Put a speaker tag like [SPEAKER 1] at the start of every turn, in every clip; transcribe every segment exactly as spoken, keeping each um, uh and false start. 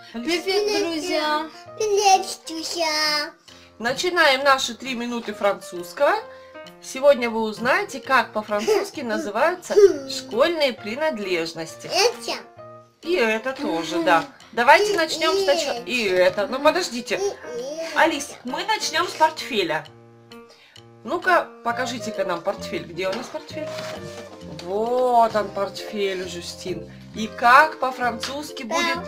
[SPEAKER 1] Привет, друзья!
[SPEAKER 2] Привет, друзья!
[SPEAKER 3] Начинаем наши три минуты французского. Сегодня вы узнаете, как по-французски называются школьные принадлежности.
[SPEAKER 2] Это?
[SPEAKER 3] И это тоже, да. Давайте начнем сначала. И это. Ну подождите. Алис, мы начнем с портфеля. Ну-ка, покажите-ка нам портфель. Где у нас портфель? Вот он, портфель у Жюстин. И как по-французски будет?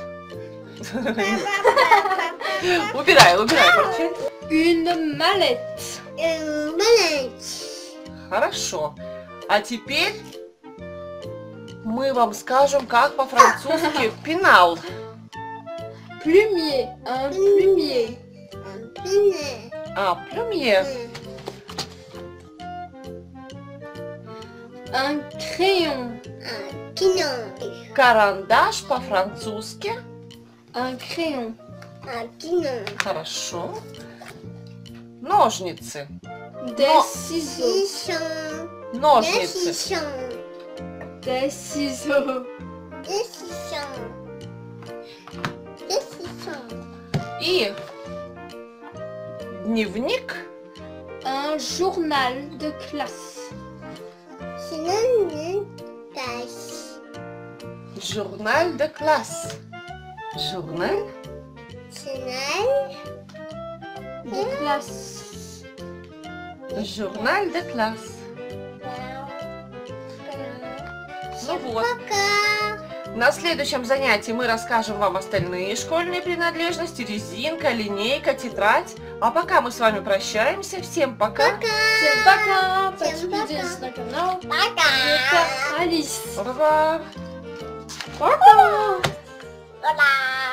[SPEAKER 3] Убирай, убирай портфель.
[SPEAKER 1] Une mallette.
[SPEAKER 2] Une mallette.
[SPEAKER 3] Хорошо. А теперь мы вам скажем, как по-французски пенал.
[SPEAKER 1] Plumier. Un plumier.
[SPEAKER 2] Un plumier.
[SPEAKER 3] А, плюмье.
[SPEAKER 1] Un crayon.
[SPEAKER 2] Un quinon.
[SPEAKER 3] Карандаш по-французски.
[SPEAKER 1] Un crayon.
[SPEAKER 2] Un quinon.
[SPEAKER 3] Хорошо. Ножницы.
[SPEAKER 1] Des
[SPEAKER 3] Но-
[SPEAKER 1] ciseaux.
[SPEAKER 2] Chichon. Des
[SPEAKER 3] Ножницы.
[SPEAKER 2] chichons.
[SPEAKER 1] Des ciseaux.
[SPEAKER 2] Des chichons. Des chichons.
[SPEAKER 3] И дневник.
[SPEAKER 1] Un journal de classe.
[SPEAKER 2] Sinon, une tasse.
[SPEAKER 3] Журнал де класс. Журнал.
[SPEAKER 2] Sinon,
[SPEAKER 1] De classe.
[SPEAKER 3] Журнал де класс. Ну вот.
[SPEAKER 2] пока.
[SPEAKER 3] На следующем занятии мы расскажем вам остальные школьные принадлежности. Резинка, линейка, тетрадь. А пока мы с вами прощаемся. Всем пока.
[SPEAKER 1] Всем пока!
[SPEAKER 2] Всем
[SPEAKER 1] Подписывайтесь
[SPEAKER 2] пока.
[SPEAKER 1] на канал.
[SPEAKER 2] Пока.
[SPEAKER 1] Это Алис.
[SPEAKER 3] Пока.
[SPEAKER 1] Пока!
[SPEAKER 2] Пока.